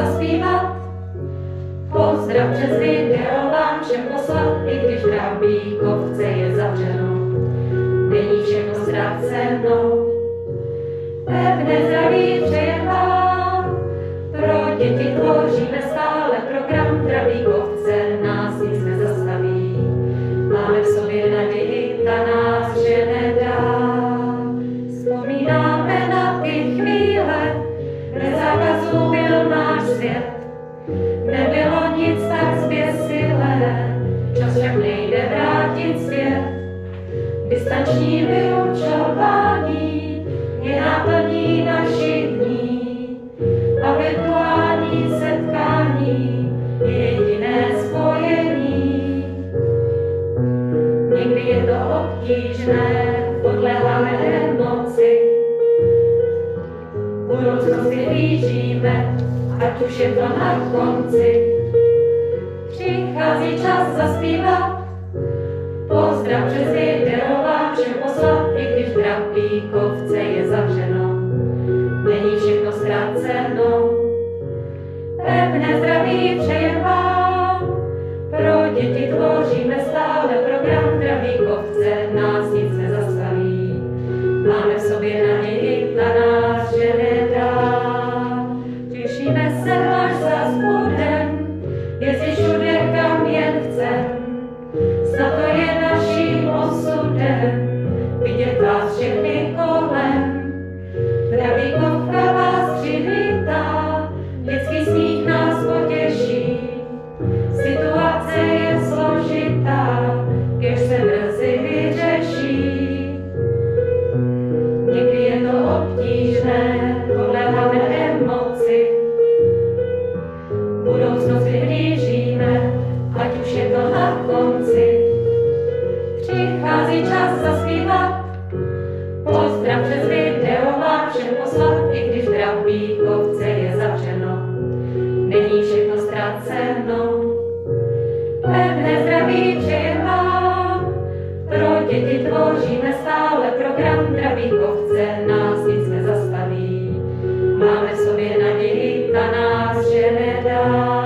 zaspívat. Pozdrav přes video vám všem poslat, i když v Drabíkovce je zavřeno. Není všechno ztraceno. Pevné zdraví přejem vám. Pro děti tvoříme stále program Drabíkovce, nás nic nezastaví. Máme v sobě naději, ta nás že nedá. Vzpomínáme na ty chvíle, kde zákazu byl náš svět. Nebylo nic tak zběsilé, čas však nejde vrátit zpět. Distanční vyučování je náplní našich dní a virtuální setkání je jediné spojení. Někdy je to obtížné, podléháme emoci. Budoucnost vyhlížíme, ať už je to na konci. Přichází čas zaspívat, pozdrav přes video vám všem poslat, i když v Drabíkovce je zavřeno. Není všechno ztraceno. Pevné zdraví přejem vám. Pro děti tvoříme stále program Drabíkovce, nás nic nezastaví. Máme v sobě naději, ta nás že nedá. Těšíme se, až zas budem jezdit všude, kam jen chcem. Snad to je naším osudem, vidět vás všechny kolem. Drabíkovka vás přivítá, dětský smích nás potěší. Situace je složitá, kež se brzy vyřeší. Někdy je to obtížné, podléháme emoci. Budoucnost vyhlížíme, ať už je to na konci. Přichází čas zaspívat, pozdrav přes video vám všem poslat, i když v Drabíkovce je zavřeno. Není všechno ztraceno. Pevné zdraví přejem vám. Pro děti tvoříme stále program Drabíkovce, nás nic nezastaví. Máme v sobě naději, ta nás že nedá.